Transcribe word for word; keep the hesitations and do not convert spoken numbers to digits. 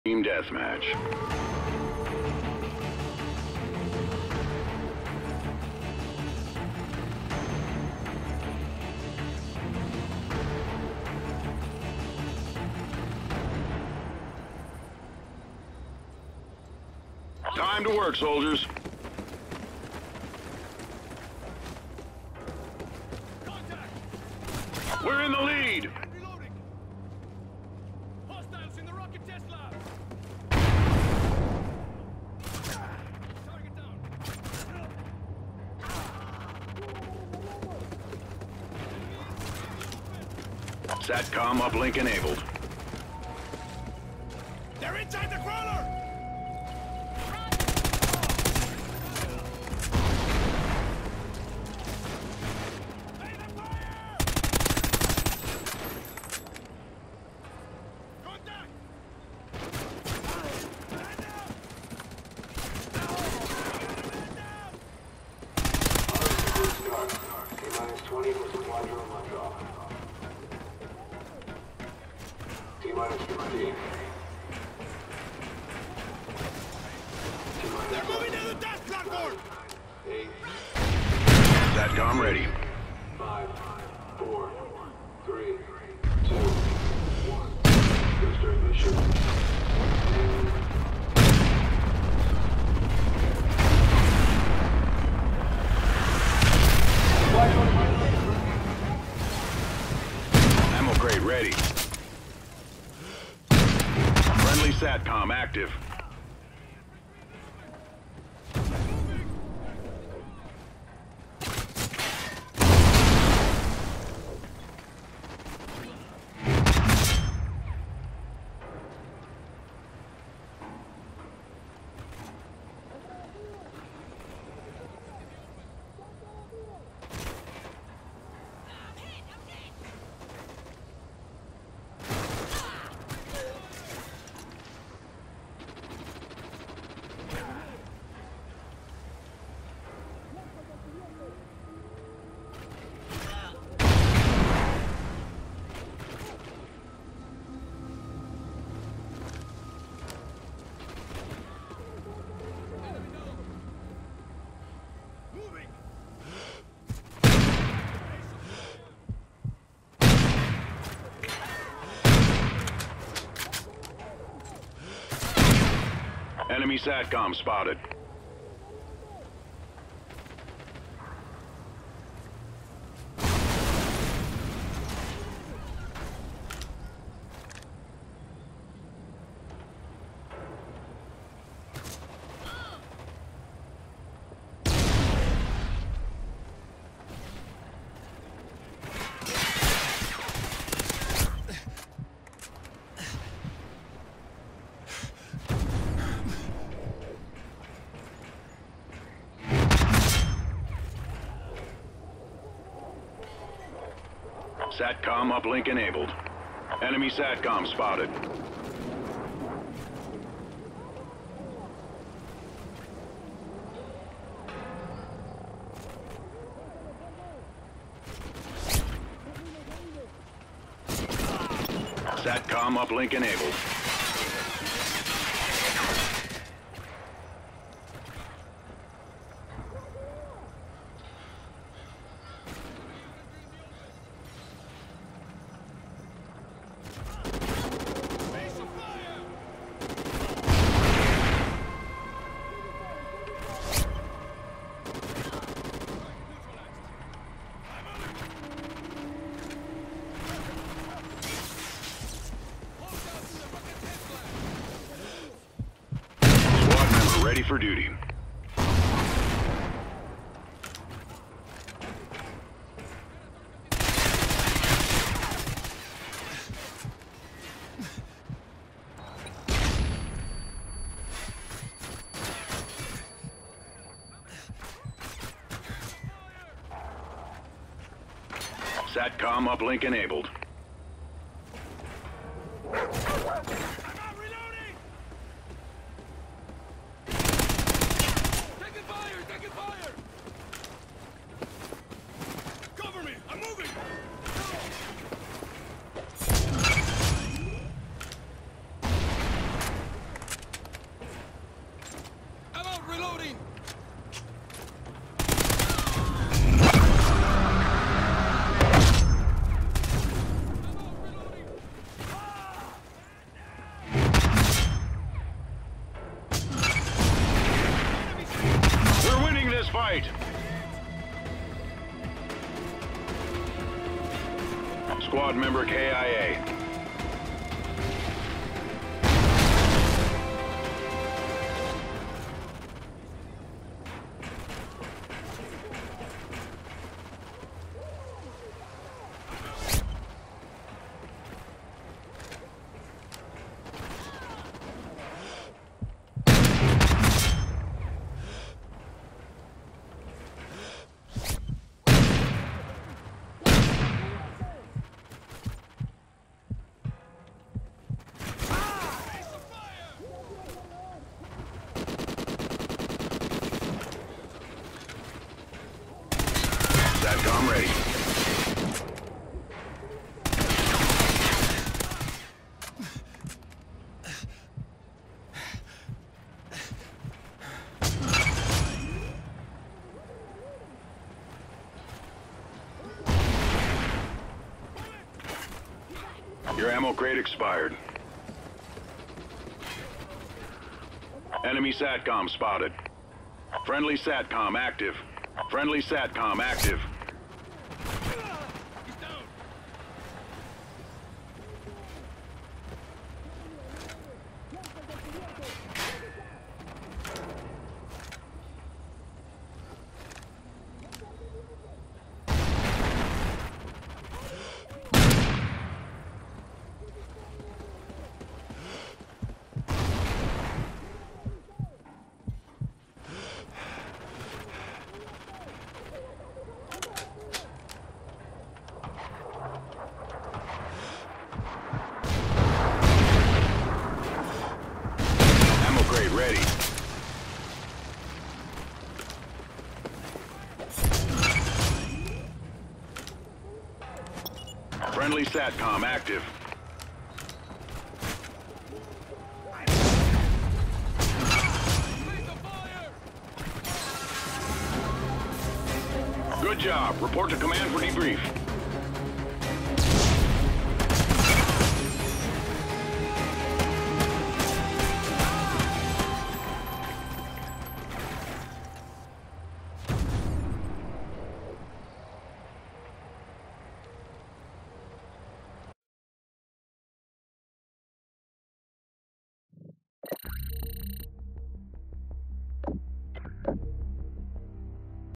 Team deathmatch. Time to work, soldiers. Contact. We're in the lead. Reloading. Hostiles in the rocket test lab. Target down. SATCOM uplink enabled. They're inside the crawler. twenty for supply drone on drop. T-minus fifteen. They're moving to the death platform. Eight. SATCOM ready. Five. Four. Three. Two. One. Booster mission. Ammo crate ready. Friendly SATCOM active. Enemy SATCOM spotted. SATCOM uplink enabled. Enemy SATCOM spotted. SATCOM uplink enabled. Ready for duty. SATCOM uplink enabled. Cover me! I'm moving! fight! Squad member K I A. SATCOM ready. Your ammo crate expired. Enemy SATCOM spotted. Friendly SATCOM active. Friendly SATCOM active. He's down. Ammo crate ready. Friendly SATCOM active. Please, the fire! Good job. Report to command for debrief.